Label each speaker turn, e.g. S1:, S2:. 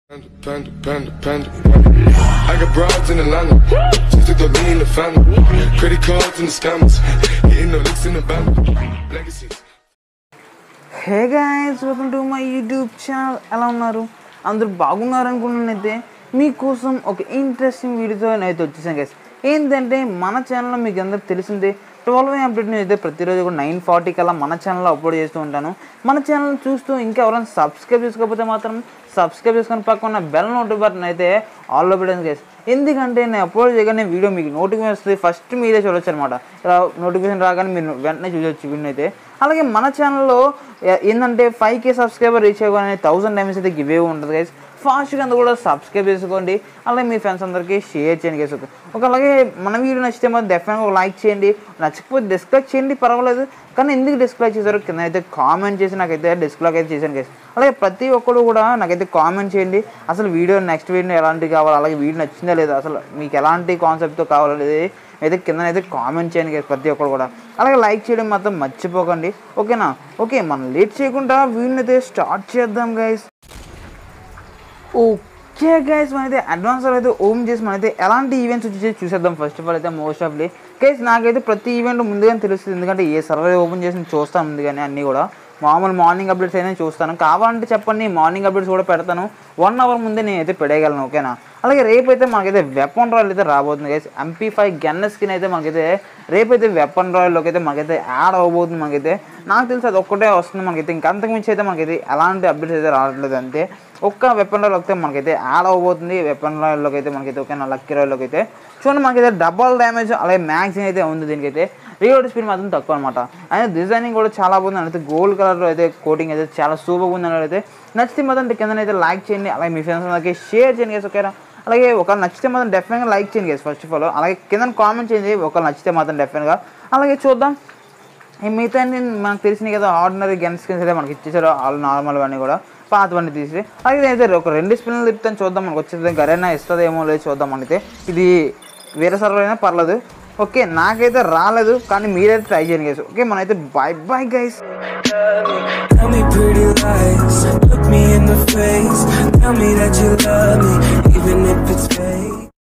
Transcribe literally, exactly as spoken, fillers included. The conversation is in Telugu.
S1: Panda, panda, panda, panda, panda. I got broads in Atlanta, just to throw me in the family. Credit cards and the scammers, hitting the licks in the band. Legacies.
S2: Hey guys, welcome to my YouTube channel. ఎలా ఉన్నారు? అందరూ బాగున్నారు అనుకుంటున్నానైతే మీకోసం ఒక ఇంట్రెస్టింగ్ వీడియోతో అయితే వచ్చేసాను గైస్. ఏంటంటే మన ఛానల్లో మీకు అందరూ తెలిసిందే ట్వెల్వ్ ఏ అప్డేట్ అయితే ప్రతిరోజు కూడా నైన్ ఫార్టీ కల్లా మన ఛానల్లో అప్లోడ్ చేస్తూ ఉంటాను. మన ఛానల్ చూస్తూ ఇంకా ఎవరైనా సబ్స్క్రైబ్ చేసుకోకపోతే మాత్రం సబ్స్క్రైబ్ చేసుకొని పక్కన బెల్ నోటిఫికేషన్ బటన్ అయితే ఆల్లో పెట్టండి గైస్. ఎందుకంటే నేను అప్లోడ్ చేయగానే వీడియో మీకు నోటిఫికేషన్ వస్తుంది, ఫస్ట్ మీరే చూడొచ్చు అనమాట. ఇలా నోటిఫికేషన్ రాగానే మీరు వెంటనే చూడొచ్చు వీడియో అయితే. అలాగే మన ఛానల్లో ఏంటంటే ఫైవ్ కే సబ్స్క్రైబర్ రీచ్ అవ్వగానే థౌసండ్ టైమ్స్ అయితే గివ్ అవే ఉంటుంది గైస్. ఫాస్ట్గా అంతా కూడా సబ్స్క్రైబ్ చేసుకోండి, అలాగే మీ ఫ్రెండ్స్ అందరికీ షేర్ చేయండి గైస్. ఒక అలాగే మన వీడియో నచ్చితే మాత్రం డెఫినెట్గా ఒక లైక్ చేయండి, నచ్చకపోతే డిస్లైక్ చేయండి పర్వాలేదు, కానీ ఎందుకు డిస్లైక్ చేశారో కింద అయితే కామెంట్ చేసి నాకైతే డిస్లైక్ అయితే చేశాను గైస్. అలాగే ప్రతి ఒక్కరు కూడా నాకైతే కామెంట్ చేయండి, అసలు వీడియో నెక్స్ట్ వీడియో ఎలాంటివి కావాలి, అలాగే వీడియో నచ్చిందా లేదా, అసలు మీకు ఎలాంటి కాన్సెప్ట్తో కావాలనేది అయితే కింద అయితే కామెంట్ చేయండి గైస్ ప్రతి ఒక్కరు కూడా. అలాగే లైక్ చేయడం మాత్రం మర్చిపోకండి, ఓకేనా? ఓకే, మనం లేట్ చేయకుండా వీడియోని అయితే స్టార్ట్ చేద్దాం గైస్. ఓకే గైస్, మనైతే అడ్వాన్స్ అయితే ఓపెన్ చేసి మనైతే ఎలాంటి ఈవెంట్స్ వచ్చి చూసేద్దాం. ఫస్ట్ ఆఫ్ ఆల్ అయితే మోస్ట్ ఆఫ్లీ గైస్ నాకైతే ప్రతి ఈవెంట్ ముందుగానే తెలుస్తుంది, ఎందుకంటే ఏ సర్వర్ ఓపెన్ చేసి చూస్తాను ముందుగానే అన్నీ కూడా. మామూలు మార్నింగ్ అప్డేట్స్ అయినా చూస్తాను, కావాలంటే చెప్పండి మార్నింగ్ అప్డేట్స్ కూడా పెడతాను, వన్ అవర్ ముందే నేనైతే పెడేయగలను, ఓకేనా? అలాగే రేపైతే మనకైతే వెపన్ రాయల్ అయితే రాబోతుంది guys. MP five gun skin అయితే మనకైతే రేపైతే వెపన్ రాయల్లోకి అయితే మనకైతే యాడ్ అవ్వబోతుంది. మనకైతే నాకు తెలిసి అది ఒక్కటే వస్తుంది మనకైతే, ఇంకా అంతకుమించి అయితే మనకైతే ఎలాంటి అప్డేట్స్ అయితే రావట్లేదు. అంతే ఒక్క వెపన్ రాయల్ అయితే మనకైతే యాడ్ అవ్వబోతుంది వెపన్ రాయల్లోకి అయితే మనకైతే, ఓకేనా? లక్కీ రాయల్లోకి అయితే చూడండి మనకైతే డబల్ డ్యామేజ్ అలాగే మ్యాక్సిన్ అయితే ఉంది దీనికైతే. రీలోడ్ స్పీడ్ మాత్రం తక్కువ అనమాట. అయితే డిజైనింగ్ కూడా చాలా బాగుంది, అయితే గోల్డ్ కలర్లో అయితే కోటింగ్ అయితే చాలా సూపర్గా ఉంది అని అయితే. నచ్చితే మాత్రం కింద అయితే లైక్ చేయండి, అలాగే మీ ఫ్రెండ్స్ అందరికీ షేర్ చేయండి గైస్, ఓకేనా? అలాగే ఒక నచ్చితే మాత్రం డెఫినెట్గా లైక్ చేయండి గైస్ ఫస్ట్ ఆఫ్ ఆల్. అలాగే కింద కామెంట్ చేయండి ఒక నచ్చితే మాత్రం డెఫినెట్గా. అలాగే చూద్దాం ఈ మిగతా మనకు తెలిసినాయి కదా, ఆర్డినరీ గన్ స్కిన్స్ అయితే మనకి ఇచ్చేసారు, ఆల్ నార్మల్ అన్నీ కూడా పాతవన్నీ తీసి. అలాగే అయితే ఒక రెండు స్పిన్లు తిప్పుతాను, చూద్దాం మనకు వచ్చేది గరైనా ఇస్తుందేమో లేదు చూద్దాం. అయితే ఇది వేరే సర్వర్ అయినా పర్లేదు, ఓకే? నాకైతే రాలేదు, కానీ మీరైతే ట్రై చేయండి గైస్, ఓకే? మనైతే bye bye guys.
S3: Tell me pretty lies, look me in the face, tell me that you love me, even if it's fake.